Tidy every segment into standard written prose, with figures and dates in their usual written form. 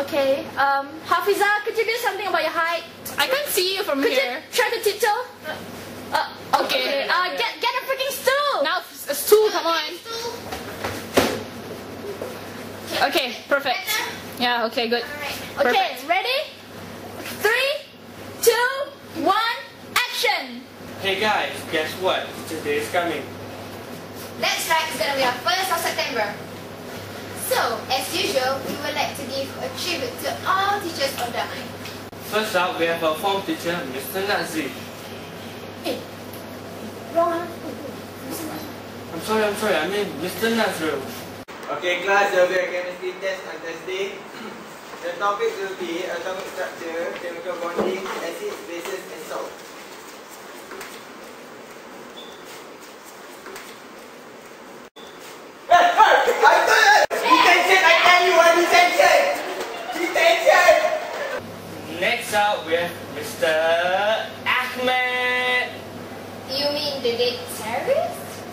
Okay. Hafiza, could you do something about your height? I can't see you from Could here. you try to tiptoe? Okay. Get a freaking stool. Now a stool, come on. Okay, perfect. Yeah, okay, good. Alright. Okay, ready? 3, 2, 1, action! Hey guys, guess what? Teacher's Day is coming. That's right, it's gonna be our 1st of September. So, as usual, we would like to give a tribute to all teachers of Damai. First up, we have our form teacher, Mr. Nazri. Hey, wrong. I'm sorry, I mean Mr. Nazrul. Okay class, there will be a chemistry test on Thursday. The topic will be atomic structure, chemical bonding, acids, bases and salt. Next up, we have Mr. Ahmed. You mean the date terrorist?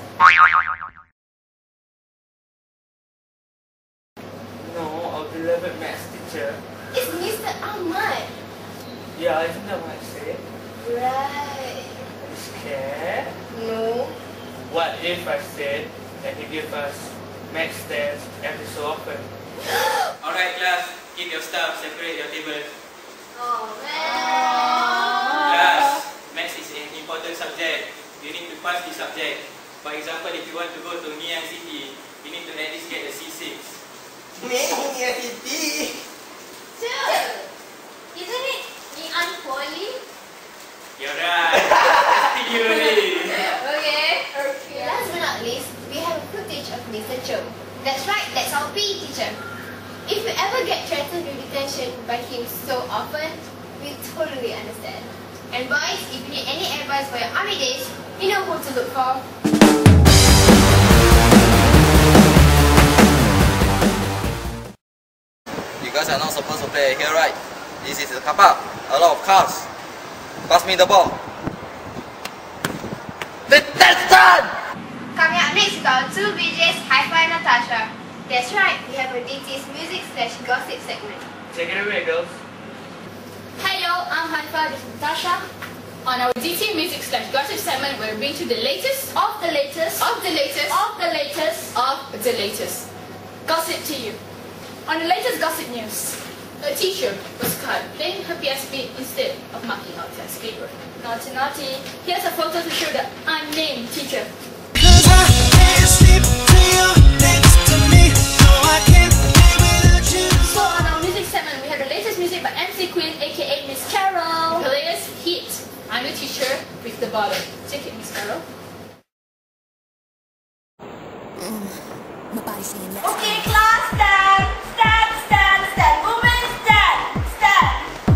No, our beloved maths teacher. It's Mr. Ahmad. Yeah, isn't that what I said? Right. Are you scared? No. What if I said that he gives us maths tests every so often? Alright class, keep your stuff, separate your tables. Oh man. Class, maths is an important subject. You need to pass the subject. For example, if you want to go to Nian City, you need to at least get a C6. Nian City? Sure. Isn't it Nian Poly? You're right. Testing you only. Okay. Last but not least, we have footage of Mr. Cho. That's right, that's our PE teacher. If you ever get threatened with detention by him so often, we totally understand. And boys, if you need any advice for your army days, you know who to look for. You guys are not supposed to play here, right? This is the car park. A lot of cars. Pass me the ball. That's done! Coming up next, we got 2 VJs, Hi-Fi and Natasha. That's right, we have a DT's music/gossip segment. Take it away, girls. Hey yo, I'm Hanfa, this is Natasha. On our DT music/gossip segment, we're bringing you the latest Of the latest gossip to you. On the latest gossip news, a teacher was caught playing her PSP instead of marking out test paper. Naughty naughty. Here's a photo to show the unnamed teacher. So on our music segment, we have the latest music by MC Queen, aka Miss Carol. The latest hit, I'm the teacher with the bottle. Take it, Miss Carol. Okay, class, stand! Stand, stand, stand! Women, stand! Stand!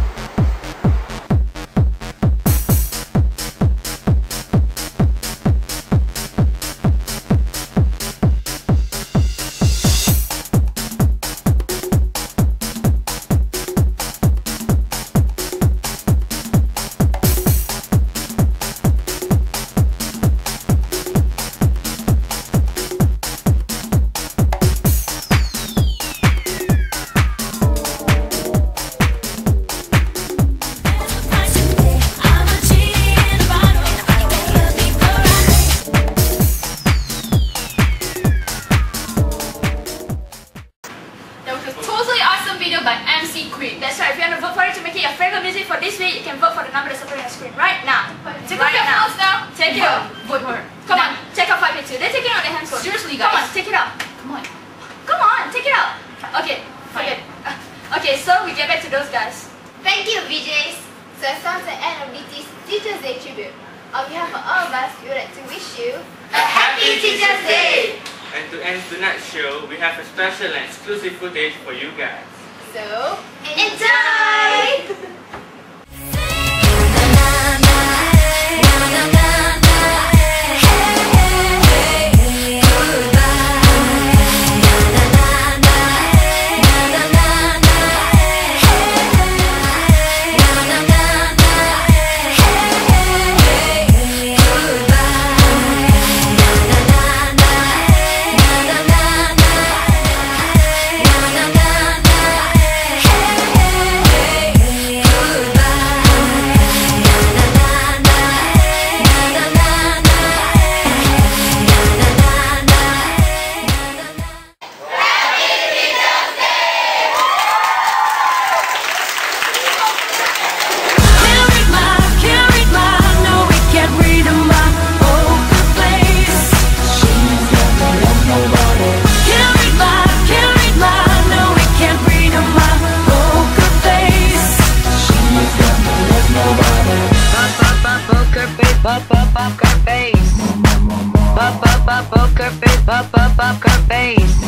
By MC Queen. That's right, if you want to vote for it to make it your favorite music for this week, you can vote for the number that's up on your screen right now. Take off your phones now. Take it off. Vote for her. Come on, take off 582. They're taking out their hands. Seriously, Come on, guys. take it out. Come on. Come on, take it out. Okay, forget. Okay, so we get back to those guys. Thank you, VJs. So it's time to the end of DT's Teacher's Day tribute. On behalf of all of us, we would like to wish you A happy Teacher's Day! And to end tonight's show, we have a special and exclusive footage for you guys. So, enjoy! poker face.